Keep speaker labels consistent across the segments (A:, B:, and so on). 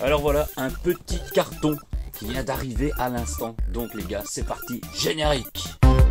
A: Alors voilà, un petit carton qui vient d'arriver à l'instant. Donc les gars, c'est parti, générique.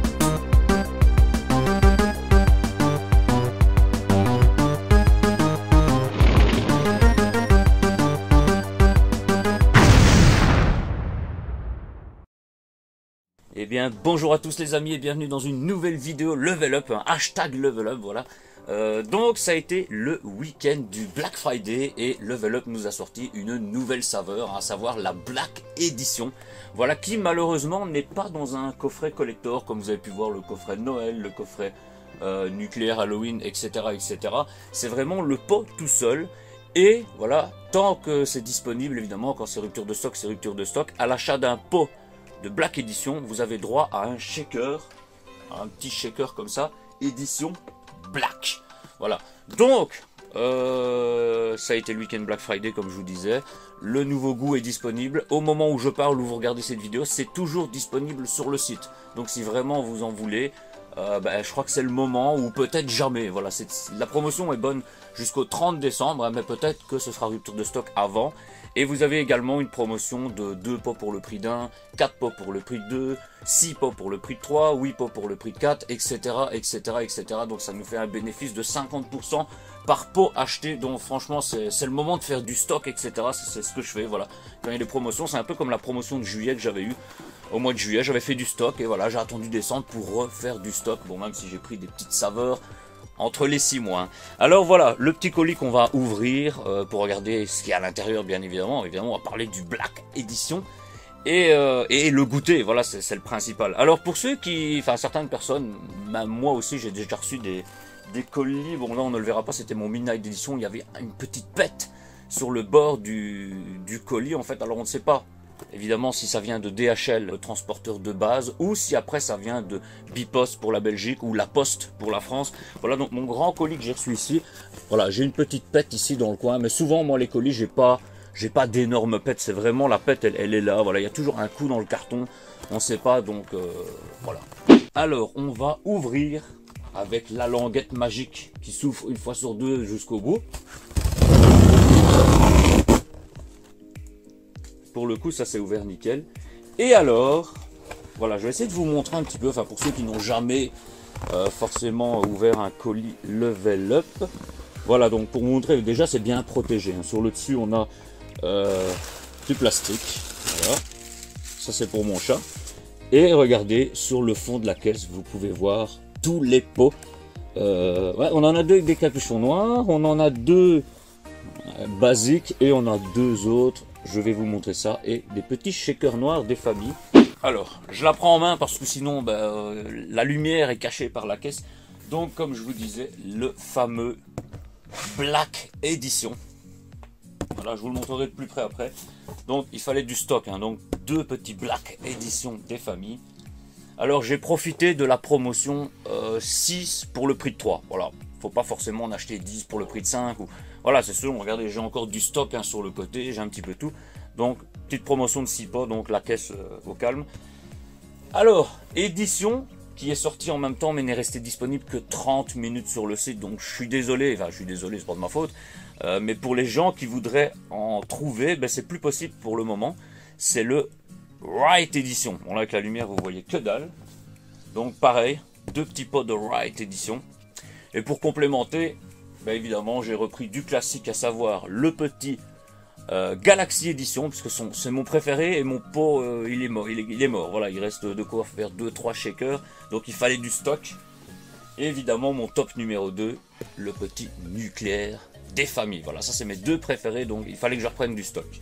A: Eh bien, bonjour à tous les amis et bienvenue dans une nouvelle vidéo Level Up, un hashtag Level Up, voilà. Donc ça a été le week-end du Black Friday et Level Up nous a sorti une nouvelle saveur, à savoir la Black Edition. Voilà, qui malheureusement n'est pas dans un coffret collector, comme vous avez pu voir le coffret de Noël, le coffret nucléaire Halloween, etc. etc. C'est vraiment le pot tout seul. Et voilà, tant que c'est disponible, évidemment, quand c'est rupture de stock, c'est rupture de stock. À l'achat d'un pot de Black Edition, vous avez droit à un shaker, un petit shaker comme ça, édition Black. Voilà, donc ça a été le week-end Black Friday comme je vous disais. Le nouveau goût est disponible. Au moment où je parle, où vous regardez cette vidéo, c'est toujours disponible sur le site. Donc si vraiment vous en voulez, je crois que c'est le moment, ou peut-être jamais. Voilà, la promotion est bonne jusqu'au 30 décembre, hein, mais peut-être que ce sera rupture de stock avant. Et vous avez également une promotion de 2 pots pour le prix d'un, 4 pots pour le prix de 2, 6 pots pour le prix de 3, 8 pots pour le prix de 4, etc. etc. etc. Donc ça nous fait un bénéfice de 50% par pot acheté. Donc franchement c'est le moment de faire du stock, etc. C'est ce que je fais, voilà. Quand il y a des promotions, c'est un peu comme la promotion de juillet que j'avais eu. Au mois de juillet, j'avais fait du stock et voilà, j'ai attendu décembre pour refaire du stock. Bon, même si j'ai pris des petites saveurs entre les 6 mois. Alors voilà, le petit colis qu'on va ouvrir pour regarder ce qu'il y a à l'intérieur, bien évidemment. Évidemment, on va parler du Black Edition et le goûter. Voilà, c'est le principal. Alors pour ceux qui, enfin certaines personnes, même moi aussi, j'ai déjà reçu des colis. Bon là, on ne le verra pas. C'était mon Midnight Edition. Il y avait une petite pète sur le bord du colis en fait. Alors on ne sait pas. Évidemment, si ça vient de DHL, le transporteur de base, ou si après ça vient de Bipost pour la Belgique ou La Poste pour la France. Voilà donc mon grand colis que j'ai reçu ici. Voilà, j'ai une petite pète ici dans le coin, mais souvent moi les colis j'ai pas d'énormes pètes. C'est vraiment la pète, elle est là. Voilà, il y a toujours un coup dans le carton. On ne sait pas donc voilà. Alors on va ouvrir avec la languette magique qui s'ouvre une fois sur deux jusqu'au bout. Pour le coup, ça s'est ouvert nickel. Et alors, voilà, je vais essayer de vous montrer un petit peu, enfin pour ceux qui n'ont jamais forcément ouvert un colis Level Up. Voilà, donc pour vous montrer, déjà c'est bien protégé. Hein. Sur le dessus, on a du plastique. Voilà, ça c'est pour mon chat. Et regardez, sur le fond de la caisse, vous pouvez voir tous les pots. Ouais, on en a 2 avec des capuchons noirs, on en a 2 basiques et on a 2 autres. Je vais vous montrer ça et des petits shakers noirs des familles. Alors, je la prends en main parce que sinon la lumière est cachée par la caisse. Donc, comme je vous disais, le fameux Black Edition. Voilà, je vous le montrerai de plus près après. Donc, il fallait du stock. Hein, donc, 2 petits Black Edition des familles. Alors, j'ai profité de la promotion 6 pour le prix de 3. Voilà, faut pas forcément en acheter 10 pour le prix de 5 ou... Voilà, c'est selon, regardez, j'ai encore du stock hein, sur le côté, j'ai un petit peu tout. Donc, petite promotion de 6 pots, donc la caisse au calme. Alors, édition qui est sortie en même temps, mais n'est restée disponible que 30 minutes sur le site. Donc, je suis désolé, c'est pas de ma faute. Mais pour les gens qui voudraient en trouver, c'est plus possible pour le moment. C'est le Right Edition. Bon, là, avec la lumière, vous voyez que dalle. Donc, pareil, 2 petits pots de Right Edition. Et pour complémenter... évidemment, j'ai repris du classique, à savoir le petit Galaxy Edition, puisque c'est mon préféré et mon pot, il est mort. Voilà, il reste de quoi faire 2-3 shakers, donc il fallait du stock. Et évidemment, mon top numéro 2, le petit nucléaire des familles. Voilà, ça c'est mes 2 préférés, donc il fallait que je reprenne du stock.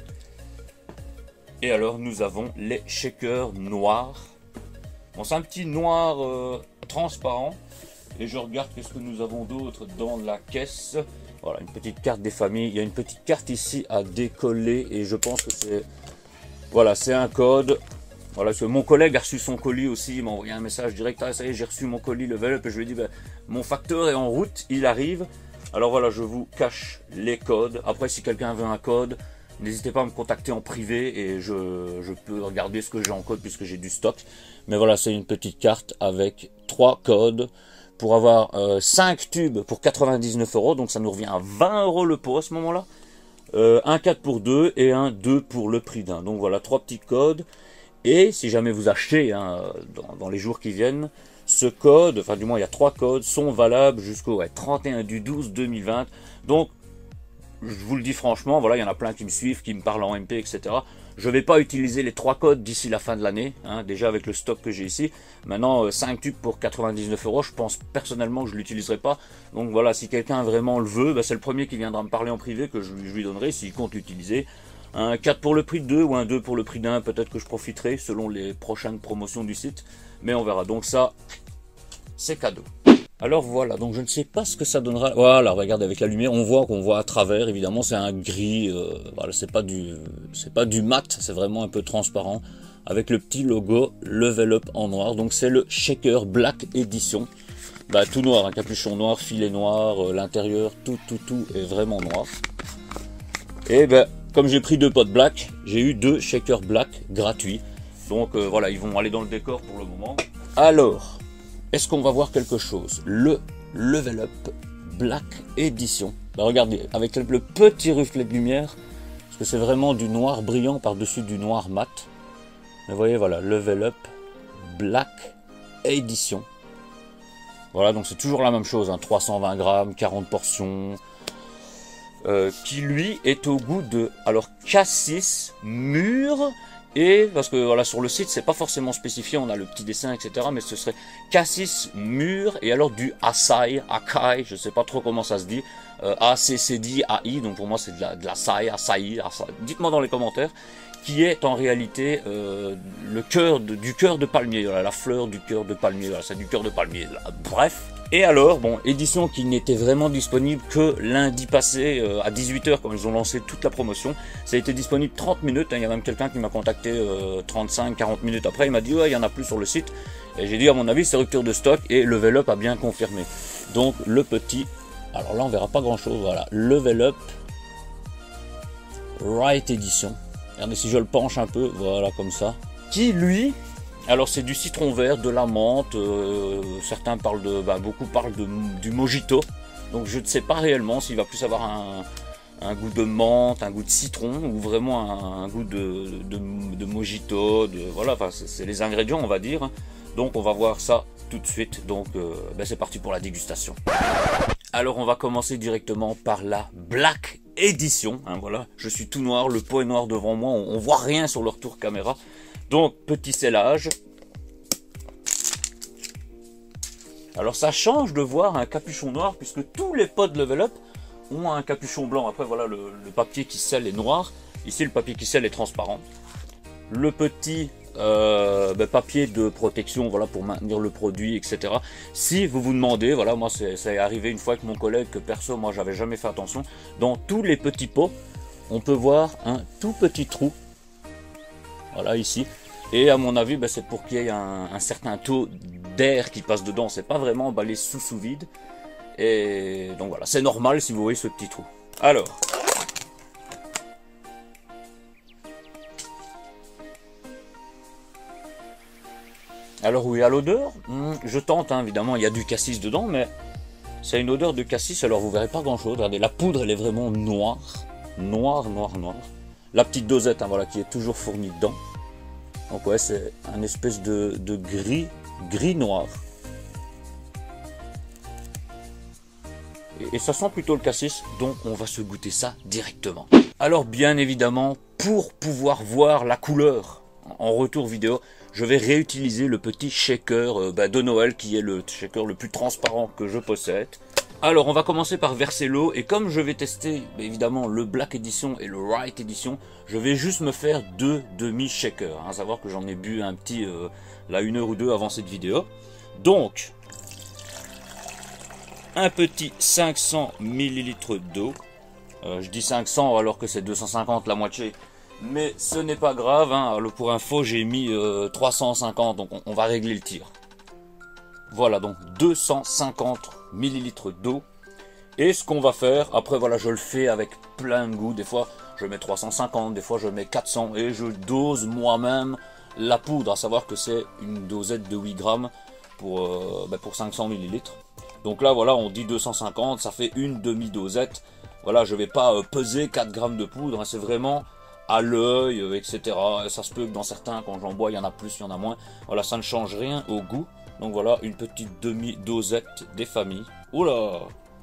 A: Et alors, nous avons les shakers noirs. Bon, c'est un petit noir transparent. Et je regarde qu'est-ce que nous avons d'autre dans la caisse. Voilà, une petite carte des familles. Il y a une petite carte ici à décoller. Et je pense que c'est... Voilà, c'est un code. Voilà, parce que mon collègue a reçu son colis aussi. Il m'a envoyé un message direct. Ah, ça y est, j'ai reçu mon colis Level Up. Et je lui ai dit, mon facteur est en route. Il arrive. Alors voilà, je vous cache les codes. Après, si quelqu'un veut un code, n'hésitez pas à me contacter en privé. Et je peux regarder ce que j'ai en code puisque j'ai du stock. Mais voilà, c'est une petite carte avec 3 codes. Pour avoir 5 tubes pour 99 €, donc ça nous revient à 20 € le pot à ce moment-là. un 4 pour 2 et un 2 pour le prix d'un. Donc voilà, 3 petits codes. Et si jamais vous achetez hein, dans les jours qui viennent, ce code, enfin du moins il y a 3 codes, sont valables jusqu'au 31/12/2020. Donc je vous le dis franchement, voilà, il y en a plein qui me suivent, qui me parlent en MP, etc. Je ne vais pas utiliser les 3 codes d'ici la fin de l'année, hein, déjà avec le stock que j'ai ici. Maintenant, 5 tubes pour 99 €, je pense personnellement que je ne l'utiliserai pas. Donc voilà, si quelqu'un vraiment le veut, bah, c'est le premier qui viendra me parler en privé que je lui donnerai s'il compte l'utiliser. Un 4 pour le prix de 2 ou un 2 pour le prix d'un, peut-être que je profiterai selon les prochaines promotions du site. Mais on verra, donc ça, c'est cadeau. Alors voilà, donc je ne sais pas ce que ça donnera. Voilà, regardez avec la lumière, on voit qu'on voit à travers. Évidemment, c'est un gris. Voilà, c'est pas du mat, c'est vraiment un peu transparent avec le petit logo Level Up en noir. Donc c'est le Shaker Black Edition. Bah, tout noir, un capuchon noir, filet noir, l'intérieur, tout est vraiment noir. Et ben, comme j'ai pris 2 pots black, j'ai eu 2 Shaker Black gratuits. Donc voilà, ils vont aller dans le décor pour le moment. Alors. Est-ce qu'on va voir quelque chose? Le Level Up Black Edition. Ben regardez, avec le petit reflet de lumière, parce que c'est vraiment du noir brillant par-dessus du noir mat. Mais vous voyez, voilà, Level Up Black Edition. Voilà, donc c'est toujours la même chose, hein, 320 grammes, 40 portions, qui lui est au goût de, alors, cassis mûr. Et parce que voilà, sur le site c'est pas forcément spécifié, on a le petit dessin etc, mais ce serait cassis mûr et alors du açaï, je sais pas trop comment ça se dit, ACCD AI, donc pour moi c'est de l'açaï, açaï, dites-moi dans les commentaires, qui est en réalité le cœur du cœur de palmier, voilà, la fleur du cœur de palmier, voilà, c'est du cœur de palmier, là. Bref. Et alors, bon, édition qui n'était vraiment disponible que lundi passé à 18 h quand ils ont lancé toute la promotion. Ça a été disponible 30 minutes, hein, il y a même quelqu'un qui m'a contacté 35-40 minutes après, il m'a dit ouais, il y en a plus sur le site. Et j'ai dit à mon avis c'est rupture de stock et Level Up a bien confirmé. Donc le petit, alors là on verra pas grand chose, voilà, Level Up Right Edition. Regardez si je le penche un peu, voilà comme ça. Qui lui... Alors c'est du citron vert, de la menthe, certains parlent beaucoup parlent du mojito. Donc je ne sais pas réellement s'il va plus avoir un goût de menthe, un goût de citron ou vraiment un goût de mojito. Voilà, enfin, c'est les ingrédients on va dire. Donc on va voir ça tout de suite. Donc c'est parti pour la dégustation. Alors on va commencer directement par la Black Edition. Hein, voilà, je suis tout noir, le pot est noir devant moi, on voit rien sur le retour caméra. Donc, petit scellage. Alors, ça change de voir un capuchon noir, puisque tous les pots de Level Up ont un capuchon blanc. Après, voilà, le papier qui scelle est noir. Ici, le papier qui scelle est transparent. Le petit papier de protection, voilà, pour maintenir le produit, etc. Si vous vous demandez, voilà, moi, ça est arrivé une fois avec mon collègue, que perso, moi, j'avais jamais fait attention. Dans tous les petits pots, on peut voir un tout petit trou. Voilà, ici. Et à mon avis, c'est pour qu'il y ait un certain taux d'air qui passe dedans. C'est pas vraiment emballé sous vide. Et donc voilà, c'est normal si vous voyez ce petit trou. Alors. Alors oui, à l'odeur, je tente, hein, évidemment, il y a du cassis dedans, mais c'est une odeur de cassis, alors vous verrez pas grand chose. Regardez, la poudre, elle est vraiment noire. Noire. La petite dosette, hein, voilà, qui est toujours fournie dedans. Donc ouais, c'est un espèce de gris noir. Et ça sent plutôt le cassis, donc on va se goûter ça directement. Alors bien évidemment, pour pouvoir voir la couleur en retour vidéo, je vais réutiliser le petit shaker de Noël, qui est le shaker le plus transparent que je possède. Alors on va commencer par verser l'eau, et comme je vais tester évidemment le Black Edition et le Right Edition, je vais juste me faire 2 demi-shakers, à savoir que j'en ai bu un petit là 1 heure ou 2 avant cette vidéo. Donc un petit 500 ml d'eau, je dis 500 alors que c'est 250 la moitié, mais ce n'est pas grave, hein. Alors, pour info j'ai mis 350, donc on va régler le tir. Voilà, donc 250 ml d'eau. Et ce qu'on va faire, après voilà, je le fais avec plein de goût. Des fois je mets 350, des fois je mets 400 et je dose moi-même la poudre. À savoir que c'est une dosette de 8 grammes pour 500 ml. Donc là voilà, on dit 250, ça fait une demi-dosette. Voilà, je vais pas peser 4 grammes de poudre, hein, c'est vraiment à l'œil, etc. Et ça se peut que dans certains, quand j'en bois, il y en a plus, il y en a moins. Voilà, ça ne change rien au goût. Donc voilà, une petite demi-dosette des familles. Oula!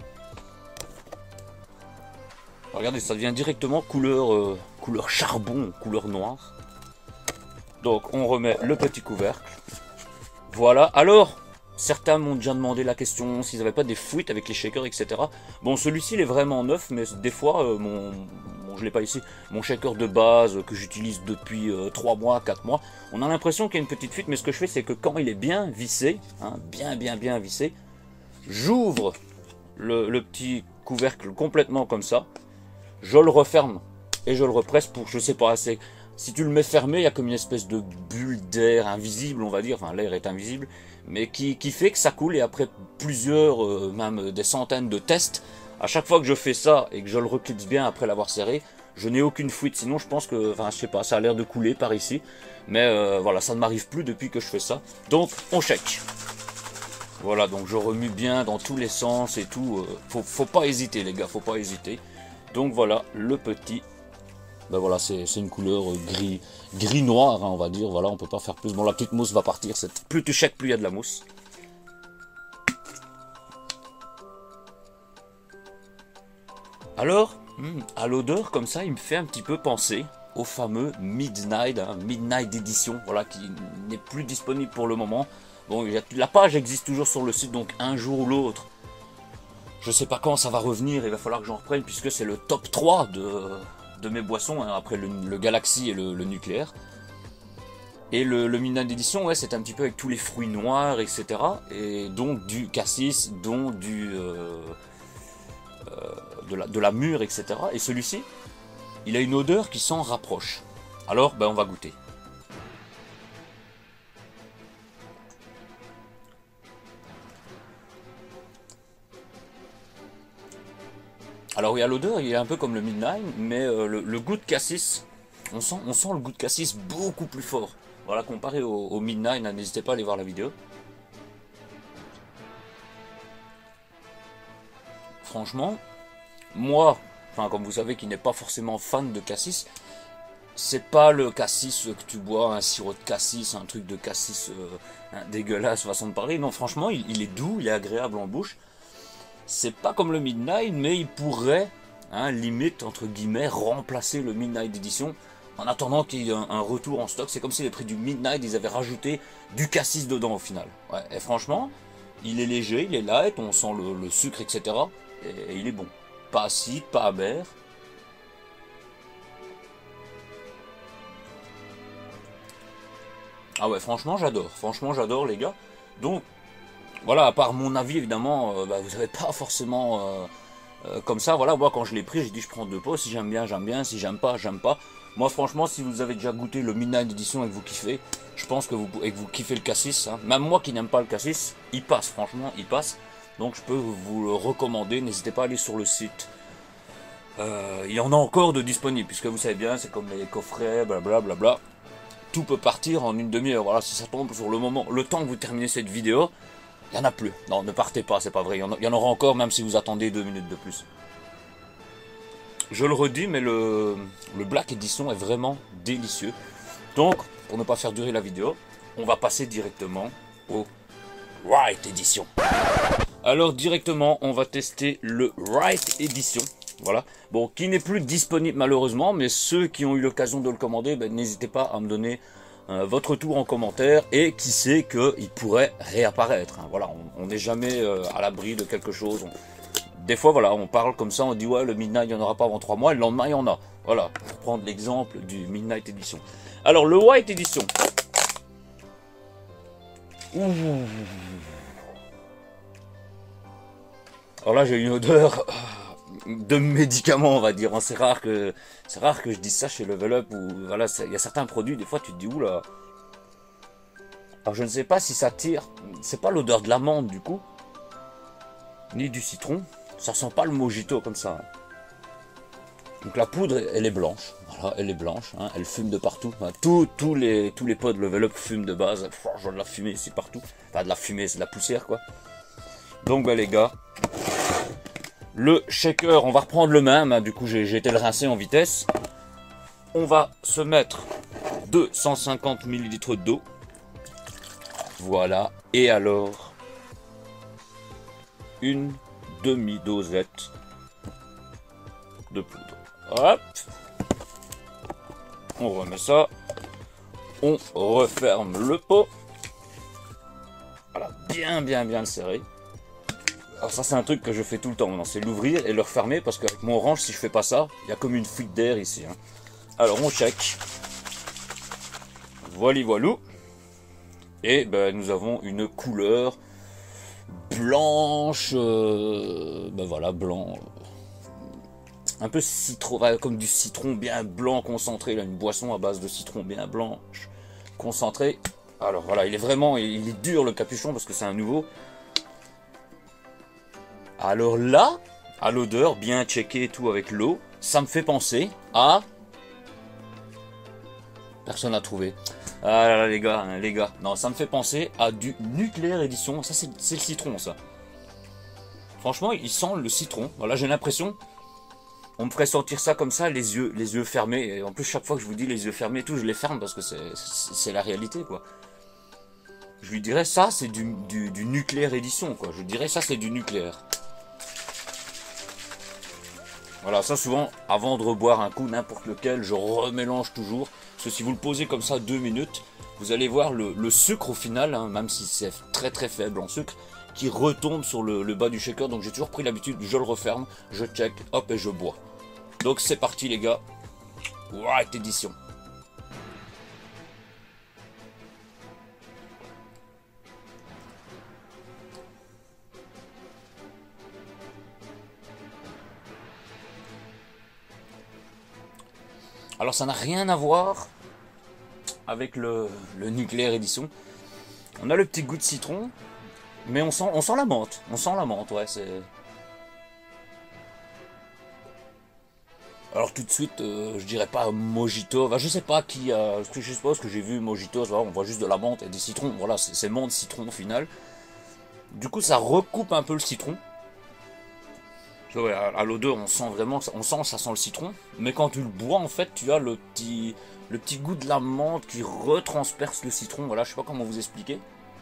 A: Regardez, ça devient directement couleur, couleur charbon, couleur noire. Donc on remet le petit couvercle. Voilà, alors, certains m'ont déjà demandé la question s'ils n'avaient pas des fuites avec les shakers, etc. Bon, celui-ci il est vraiment neuf, mais des fois, je l'ai pas ici, mon shaker de base que j'utilise depuis 3 mois, 4 mois, on a l'impression qu'il y a une petite fuite, mais ce que je fais, c'est que quand il est bien vissé, hein, bien vissé, j'ouvre le petit couvercle complètement comme ça, je le referme et je le represse pour, je sais pas, si tu le mets fermé, il y a comme une espèce de bulle d'air invisible, on va dire, enfin l'air est invisible, mais qui fait que ça coule, et après plusieurs, même des centaines de tests, à chaque fois que je fais ça et que je le reclipse bien après l'avoir serré, je n'ai aucune fuite. Sinon je pense que, enfin je sais pas, ça a l'air de couler par ici, mais voilà, ça ne m'arrive plus depuis que je fais ça. Donc on check. Voilà, donc je remue bien dans tous les sens et tout, faut pas hésiter les gars, faut pas hésiter. Donc voilà, le petit, ben voilà, c'est une couleur gris noir, hein, on va dire, voilà, on peut pas faire plus. Bon, la petite mousse va partir, plus tu shakes, plus il y a de la mousse. Alors, à l'odeur comme ça, il me fait un petit peu penser au fameux Midnight, hein, Midnight Edition, voilà, qui n'est plus disponible pour le moment. Bon, la page existe toujours sur le site, donc un jour ou l'autre, je sais pas quand ça va revenir, il va falloir que j'en reprenne, puisque c'est le top 3 de mes boissons, hein, après le Galaxy et le nucléaire. Et le Midnight Edition, ouais, c'est un petit peu avec tous les fruits noirs, etc. Et donc du cassis, dont de la mûre, etc. Et celui-ci, il a une odeur qui s'en rapproche. Alors, ben, on va goûter. Alors oui, à l'odeur, il est un peu comme le Midnight, mais le goût de cassis, on sent le goût de cassis beaucoup plus fort. Voilà, comparé au Midnight, n'hésitez pas à aller voir la vidéo. Franchement, moi, enfin comme vous savez, qui n'est pas forcément fan de cassis, c'est pas le cassis que tu bois, un sirop de cassis, un truc de cassis dégueulasse façon de parler. Non, franchement, il est doux, il est agréable en bouche. C'est pas comme le Midnight, mais il pourrait, hein, limite, entre guillemets, remplacer le Midnight Edition en attendant qu'il y ait un retour en stock. C'est comme si les prix du Midnight, ils avaient rajouté du cassis dedans au final. Ouais, et franchement, il est léger, il est light, on sent le sucre, etc. Et il est bon. Pas acide, pas amer. Ah ouais, franchement, j'adore les gars. Donc, voilà, à part mon avis, évidemment, bah, vous n'avez pas forcément comme ça. Voilà, moi, quand je l'ai pris, j'ai dit je prends 2 pots. Si j'aime bien, si j'aime pas, j'aime pas. Moi, franchement, si vous avez déjà goûté le Midnight Edition et que vous kiffez, je pense que vous kiffez le cassis. Hein. Même moi qui n'aime pas le cassis, il passe, franchement, il passe. Donc, je peux vous le recommander. N'hésitez pas à aller sur le site. Il y en a encore de disponibles, puisque vous savez bien, c'est comme les coffrets, blablabla. Tout peut partir en une demi-heure. Voilà, si ça tombe sur le moment, le temps que vous terminez cette vidéo, il n'y en a plus. Non, ne partez pas, c'est pas vrai. Il y en aura encore, même si vous attendez 2 minutes de plus. Je le redis, mais le Black Edition est vraiment délicieux. Donc, pour ne pas faire durer la vidéo, on va passer directement au White Edition. Alors, directement, on va tester le White Edition. Voilà. Bon, qui n'est plus disponible malheureusement, mais ceux qui ont eu l'occasion de le commander, ben, n'hésitez pas à me donner votre retour en commentaire, et qui sait qu'il pourrait réapparaître. Hein. Voilà, on n'est jamais à l'abri de quelque chose. Des fois, voilà, on parle comme ça, on dit ouais, le Midnight, il n'y en aura pas avant 3 mois, et le lendemain, il y en a. Voilà, pour prendre l'exemple du Midnight Edition. Alors, le White Edition. Ouh. Alors là, j'ai une odeur de médicaments, on va dire. C'est rare que je dise ça chez Level Up, ou voilà, il y a certains produits, des fois tu te dis oula. Alors je ne sais pas si ça tire, c'est pas l'odeur de l'amande du coup, ni du citron, ça sent pas le mojito comme ça. Donc la poudre, elle est blanche, voilà, elle est blanche, hein, elle fume de partout. Enfin, tous les pods de Level Up fument de base, je vois de la fumée ici partout. Enfin de la fumée, c'est de la poussière quoi. Donc bah les gars, Le shaker, on va reprendre le même, hein, du coup j'ai été le rincer en vitesse. On va se mettre 250 ml d'eau. Voilà, et alors une demi-dosette de poudre. Hop, on remet ça, on referme le pot. Voilà, bien le serrer. Alors ça c'est un truc que je fais tout le temps maintenant, c'est l'ouvrir et le refermer parce qu'avec mon orange, si je fais pas ça, il y a comme une fuite d'air ici. Hein. Alors on check. Voilou. Et ben, nous avons une couleur blanche, voilà, blanc, un peu citron, comme du citron bien blanc concentré, là, une boisson à base de citron bien blanche concentré. Alors voilà, il est dur le capuchon parce que c'est un nouveau. Alors là, à l'odeur, bien checké et tout avec l'eau, ça me fait penser à... Personne n'a trouvé. Ah là là les gars, non, ça me fait penser à du Nucléaire Édition. Ça c'est le citron ça. Franchement, il sent le citron. Voilà, j'ai l'impression, on me ferait sentir ça comme ça, les yeux fermés. Et en plus, chaque fois que je vous dis les yeux fermés et tout, je les ferme parce que c'est la réalité quoi. Je lui dirais ça c'est du Nucléaire Édition quoi. Je dirais ça c'est du nucléaire. Voilà, ça souvent, avant de reboire un coup, n'importe lequel, je remélange toujours. Parce que si vous le posez comme ça 2 minutes, vous allez voir le sucre au final, hein, même si c'est très faible en sucre, qui retombe sur le bas du shaker. Donc j'ai toujours pris l'habitude, je le referme, je check, hop, et je bois. Donc c'est parti les gars. White Edition. Alors ça n'a rien à voir avec le Nucléaire Édition. On a le petit goût de citron, mais on sent la menthe. On sent la menthe, ouais, c'est... Alors tout de suite, je dirais pas mojito. Enfin, je sais pas qui a... Je suppose que j'ai vu mojito, on voit juste de la menthe et des citrons. Voilà, c'est menthe citron au final. Du coup, ça recoupe un peu le citron. Ouais, à l'odeur, on sent vraiment, ça sent le citron. Mais quand tu le bois, en fait, tu as le petit goût de la menthe qui retransperce le citron. Voilà, je sais pas comment vous expliquer.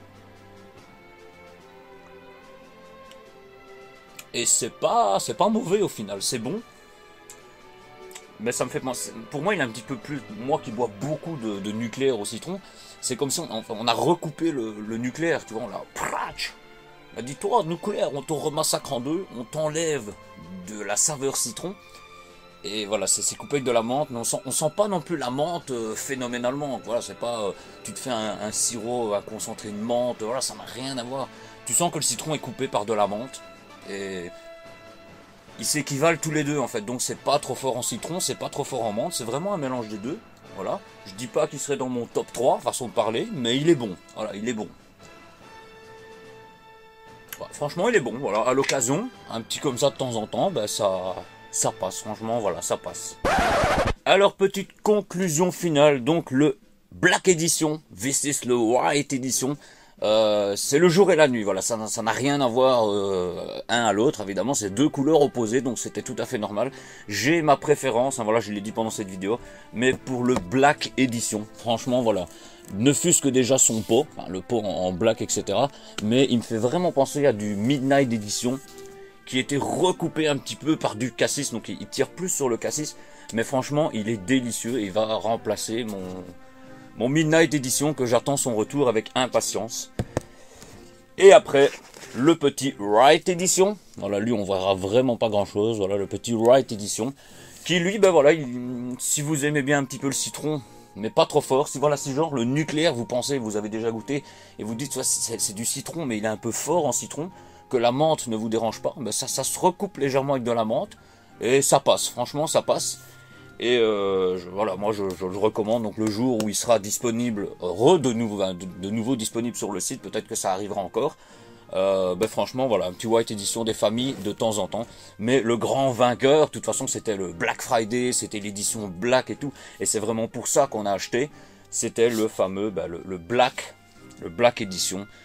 A: Et c'est pas mauvais au final, c'est bon. Mais ça me fait penser, pour moi, il est un petit peu plus, moi qui bois beaucoup de nucléaire au citron, c'est comme si on a recoupé le nucléaire, tu vois, on l'a... On a dit, toi, nucléaire, on te remassacre en deux, on t'enlève de la saveur citron. Et voilà, c'est coupé avec de la menthe, mais on sent pas non plus la menthe phénoménalement. Voilà, c'est pas, tu te fais un sirop à concentrer de menthe, voilà, ça n'a rien à voir. Tu sens que le citron est coupé par de la menthe. Et ils s'équivalent tous les deux en fait. Donc c'est pas trop fort en citron, c'est pas trop fort en menthe, c'est vraiment un mélange des deux. Voilà. Je dis pas qu'il serait dans mon top 3, façon de parler, mais il est bon. Voilà, il est bon. Franchement, il est bon. Voilà, à l'occasion, un petit comme ça de temps en temps, ben ça passe. Franchement, voilà, ça passe. Alors, petite conclusion finale. Donc, le Black Edition versus le White Edition. C'est le jour et la nuit. Voilà, ça n'a rien à voir un à l'autre. Évidemment, c'est deux couleurs opposées, donc c'était tout à fait normal. J'ai ma préférence. Hein, voilà, je l'ai dit pendant cette vidéo. Mais pour le Black Edition, franchement, voilà. Ne fût-ce que déjà son pot, enfin, le pot en black, etc. Mais il me fait vraiment penser à du Midnight Edition qui était recoupé un petit peu par du cassis. Donc il tire plus sur le cassis. Mais franchement, il est délicieux et il va remplacer mon Midnight Edition que j'attends son retour avec impatience. Et après, le petit White Edition. Voilà, lui, on verra vraiment pas grand-chose. Voilà, le petit White Edition. Qui, lui, ben voilà, si vous aimez bien un petit peu le citron... mais pas trop fort. Si voilà, si genre le nucléaire, vous pensez, vous avez déjà goûté, et vous dites, c'est du citron, mais il est un peu fort en citron, que la menthe ne vous dérange pas, ben ça se recoupe légèrement avec de la menthe, et ça passe, franchement, ça passe. Et voilà, moi je le recommande, donc le jour où il sera disponible, de nouveau disponible sur le site, peut-être que ça arrivera encore. Ben franchement voilà, un petit White Edition des familles de temps en temps, mais le grand vainqueur de toute façon c'était le Black Friday, c'était l'édition Black et tout, et c'est vraiment pour ça qu'on a acheté, c'était le fameux le Black Edition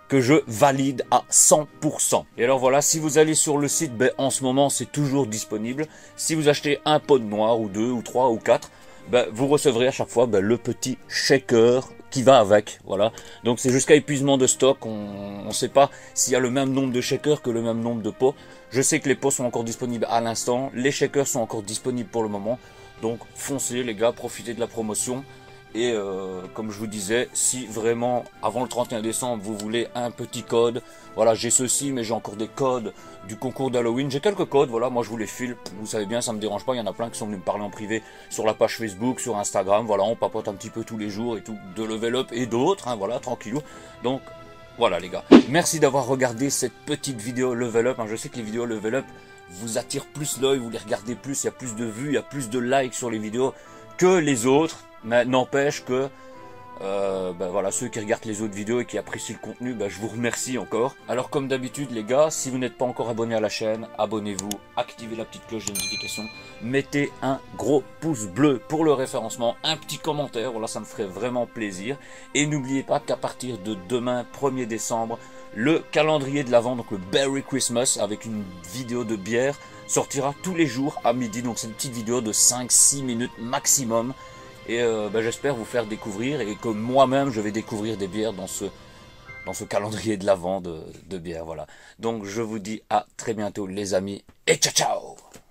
A: que je valide à 100%. Et alors voilà, si vous allez sur le site, ben, en ce moment c'est toujours disponible. Si vous achetez un pot de noir ou 2 ou 3 ou 4, ben, vous recevrez à chaque fois ben, le petit shaker qui va avec, voilà. Donc c'est jusqu'à épuisement de stock, on ne sait pas s'il y a le même nombre de shakers que le même nombre de pots. Je sais que les pots sont encore disponibles à l'instant, les shakers sont encore disponibles pour le moment. Donc foncez les gars, profitez de la promotion. Et comme je vous disais, si vraiment avant le 31 décembre vous voulez un petit code, voilà, j'ai ceci mais j'ai encore des codes du concours d'Halloween, j'ai quelques codes, voilà, moi je vous les file, vous savez bien, ça me dérange pas, il y en a plein qui sont venus me parler en privé sur la page Facebook, sur Instagram, voilà, on papote un petit peu tous les jours et tout, de Level Up et d'autres, hein, voilà, tranquillou. Donc voilà les gars, merci d'avoir regardé cette petite vidéo Level Up, hein. Je sais que les vidéos Level Up vous attirent plus l'œil, vous les regardez plus, il y a plus de vues, il y a plus de likes sur les vidéos que les autres. Mais n'empêche que ben voilà, ceux qui regardent les autres vidéos et qui apprécient le contenu, ben je vous remercie encore. Alors comme d'habitude les gars, si vous n'êtes pas encore abonné à la chaîne, abonnez-vous, activez la petite cloche de notification, mettez un gros pouce bleu pour le référencement, un petit commentaire, voilà, ça me ferait vraiment plaisir. Et n'oubliez pas qu'à partir de demain 1er décembre, le calendrier de l'Avent, donc le Berry Christmas avec une vidéo de bière, sortira tous les jours à midi. Donc c'est une petite vidéo de 5-6 minutes maximum. Et ben, j'espère vous faire découvrir et que moi-même je vais découvrir des bières dans ce calendrier de l'Avent de bières. Voilà. Donc je vous dis à très bientôt les amis et ciao ciao.